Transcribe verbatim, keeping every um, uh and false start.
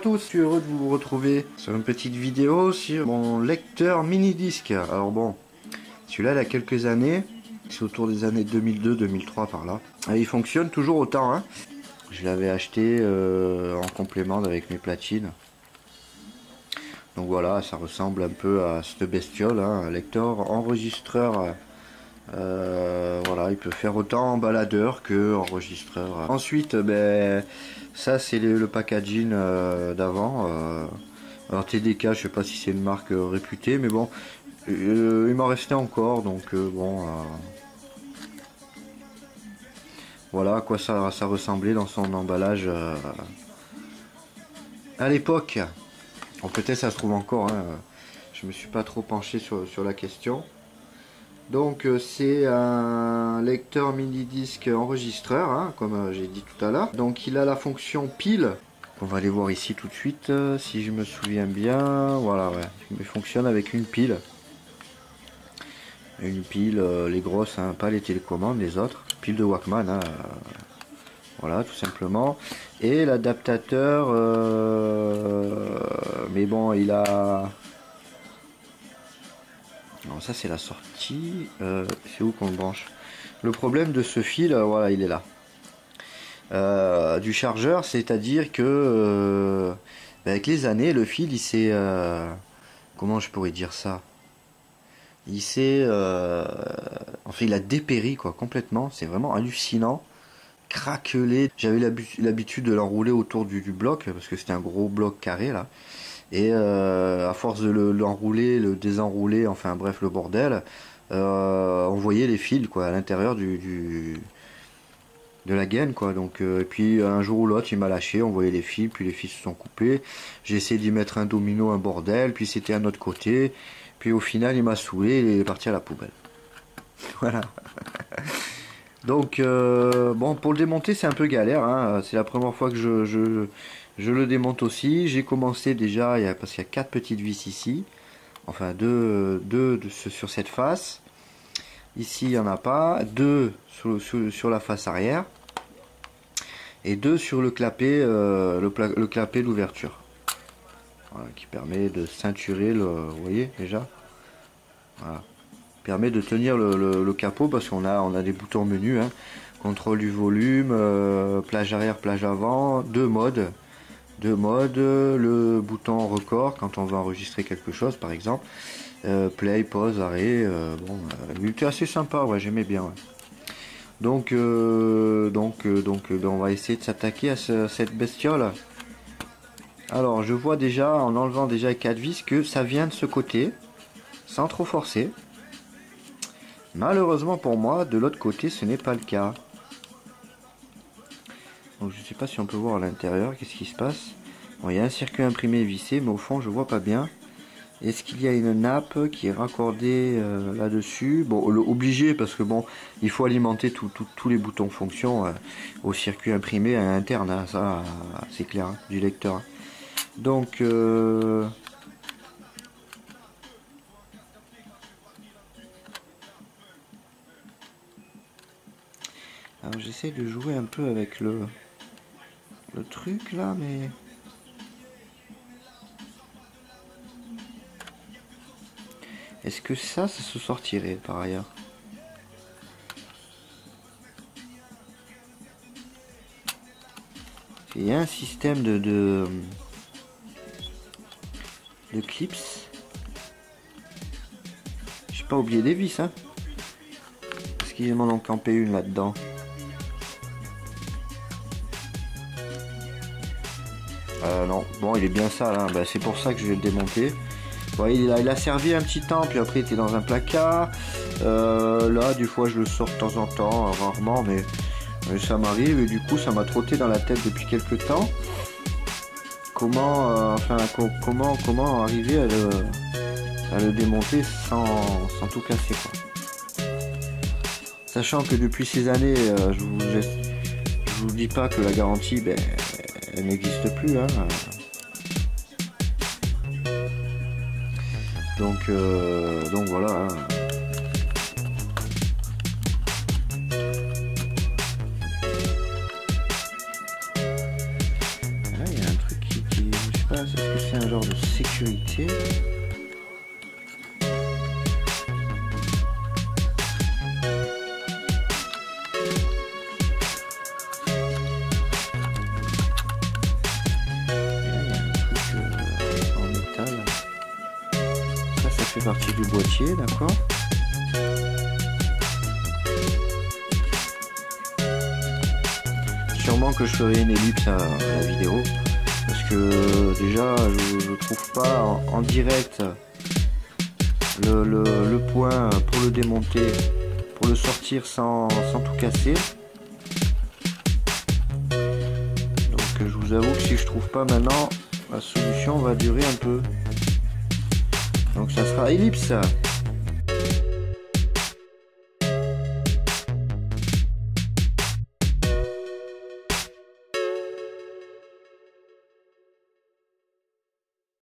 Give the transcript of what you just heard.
tous, je suis heureux de vous retrouver sur une petite vidéo sur mon lecteur mini-disque. Alors bon, celui-là il a quelques années, c'est autour des années deux mille deux deux mille trois par là. Et il fonctionne toujours autant, hein. Je l'avais acheté euh, en complément avec mes platines. Donc voilà, ça ressemble un peu à cette bestiole, hein, un lecteur enregistreur. Euh, voilà, il peut faire autant en baladeur que enregistreur. Ensuite, ben, ça c'est le, le packaging euh, d'avant. Euh, alors T D K, je sais pas si c'est une marque euh, réputée, mais bon, euh, il m'en restait encore, donc euh, bon. Euh, voilà à quoi ça, ça ressemblait dans son emballage euh, à l'époque. Bon, peut-être ça se trouve encore, hein, je me suis pas trop penché sur, sur la question. Donc euh, c'est un lecteur mini disque enregistreur, hein, comme euh, j'ai dit tout à l'heure. Donc il a la fonction pile. On va aller voir ici tout de suite, euh, si je me souviens bien. Voilà, ouais, il fonctionne avec une pile. Une pile, euh, les grosses, hein, pas les télécommandes, les autres. Pile de Walkman, hein, euh, voilà, tout simplement. Et l'adaptateur, euh, mais bon, il a... Alors ça c'est la sortie, euh, c'est où qu'on le branche? Le problème de ce fil, euh, voilà, il est là. Euh, du chargeur, c'est-à-dire que euh, avec les années, le fil, il s'est... Euh, comment je pourrais dire ça? Il s'est... Euh, enfin, il a dépéri, quoi, complètement. C'est vraiment hallucinant. Craquelé. J'avais l'habitude de l'enrouler autour du, du bloc, parce que c'était un gros bloc carré, là. Et euh, à force de l'enrouler, le, le désenrouler, enfin bref le bordel, euh, on voyait les fils quoi à l'intérieur du, du de la gaine quoi. Donc euh, et puis un jour ou l'autre il m'a lâché, on voyait les fils, puis les fils se sont coupés. J'ai essayé d'y mettre un domino, un bordel, puis c'était un autre côté. Puis au final il m'a saoulé, il est parti à la poubelle. Voilà. Donc euh, bon, pour le démonter c'est un peu galère, hein. C'est la première fois que je, je Je le démonte aussi. J'ai commencé déjà, il y a, parce qu'il y a quatre petites vis ici. Enfin, deux, deux de, sur cette face. Ici, il n'y en a pas. Deux sur, sur, sur la face arrière. Et deux sur le clapet, euh, le, le clapet d'ouverture. Voilà, qui permet de ceinturer le... Vous voyez déjà, voilà. Permet de tenir le, le, le capot parce qu'on a, on a des boutons menus. Hein. Contrôle du volume, euh, plage arrière, plage avant. Deux modes. Deux modes, le bouton record quand on veut enregistrer quelque chose par exemple, euh, play, pause, arrêt, euh, bon, euh, il était assez sympa, ouais, j'aimais bien. Ouais. Donc, euh, donc, euh, donc, euh, on va essayer de s'attaquer à, ce, à cette bestiole. Alors, je vois déjà en enlevant déjà les quatre vis que ça vient de ce côté, sans trop forcer. Malheureusement pour moi, de l'autre côté, ce n'est pas le cas. Donc je ne sais pas si on peut voir à l'intérieur, qu'est-ce qui se passe. Bon, il y a un circuit imprimé vissé, mais au fond je vois pas bien. Est-ce qu'il y a une nappe qui est raccordée euh, là-dessus? Bon, le, obligé parce que bon, il faut alimenter tous les boutons fonction euh, au circuit imprimé à interne, hein, ça euh, c'est clair, hein, du lecteur. Hein. Donc... Euh... Alors j'essaie de jouer un peu avec le... le truc là, mais est-ce que ça ça se sortirait par ailleurs? Il y a un système de de, de clips. J'ai pas oublié des vis, hein, parce qu'ils m'en ont campé une là dedans. Euh, non, bon il est bien sale, hein. Bah, c'est pour ça que je vais le démonter. Vous voyez, il a, il a servi un petit temps, puis après il était dans un placard. Euh, là, des fois je le sors de temps en temps, rarement, mais, mais ça m'arrive et du coup ça m'a trotté dans la tête depuis quelques temps. Comment, euh, enfin, co comment, comment arriver à le, à le démonter sans, sans tout casser, quoi. Sachant que depuis ces années, euh, je vous, je, je vous dis pas que la garantie, ben, elle n'existe plus, hein. Donc, euh, donc voilà. Hein. Là, il y a un truc qui, qui je sécurité. Fait partie du boîtier, d'accord. Sûrement que je ferai une ellipse à, à la vidéo parce que déjà je, je trouve pas en, en direct le, le, le point pour le démonter, pour le sortir sans, sans tout casser. Donc je vous avoue que si je trouve pas maintenant, la solution va durer un peu. Donc ça sera ellipse.